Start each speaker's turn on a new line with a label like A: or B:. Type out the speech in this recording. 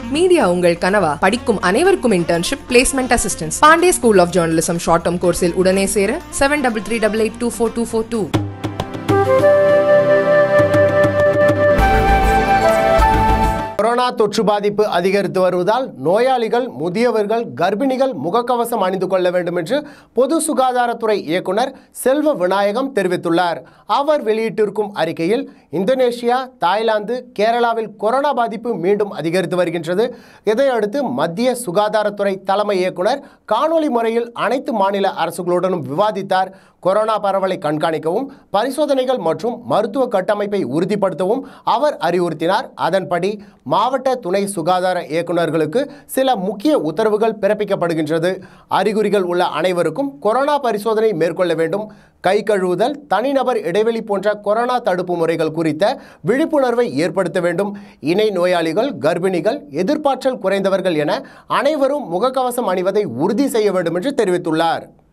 A: Media உங்கள் கனவா? படிக்கும் அனைவருக்கும் internship, placement assistance. Pandey school of journalism short term கோர்ஸில் உடனே சேர 7338824242.
B: கொரோனா தொற்று பாதிப்பு அதிகரித்து வருவதால் நோயாளிகள், முதியவர்கள், கர்ப்பிணிகள் முகக்கவசம் அணிந்து கொள்ள வேண்டும் என்று பொது சுகாதாரத்துறை இயக்குனர் செல்வ விநாயகம் தெரிவித்துள்ளார். அவர் வெளியிட்டிருக்கும் அறிக்கையில், இந்தோனேஷியா, தாய்லாந்து, கேரளாவில் கொரோனா பாதிப்பு மீண்டும் அதிகரித்து வருகின்றது. இதையடுத்து மத்திய சுகாதாரத்துறை தலைமை இயக்குனர் காணொலி முறையில் அனைத்து மாநில அரசுகளுடனும் விவாதித்தார். கொரோனா பரவலை கண்காணிக்கவும், பரிசோதனைகள் மற்றும் மருத்துவ கட்டமைப்பை உறுதிப்படுத்தவும் அவர் அறிவுறுத்தினார். அதன்படி மாவட்ட துணை சுகாதார இயக்குநர்களுக்கு சில முக்கிய உத்தரவுகள் பிறப்பிக்கப்படுகின்றது. அறிகுறிகள் உள்ள அனைவருக்கும் கொரோனா பரிசோதனை மேற்கொள்ள வேண்டும். கை கழுவுதல், தனிநபர் இடைவெளி போன்ற கொரோனா தடுப்பு முறைகள் குறித்த விழிப்புணர்வை ஏற்படுத்த வேண்டும். இணை நோயாளிகள், கர்ப்பிணிகள், எதிர்ப்பாற்றல் குறைந்தவர்கள் என அனைவரும் முகக்கவசம் அணிவதை உறுதி செய்ய வேண்டும் என்று தெரிவித்துள்ளார்.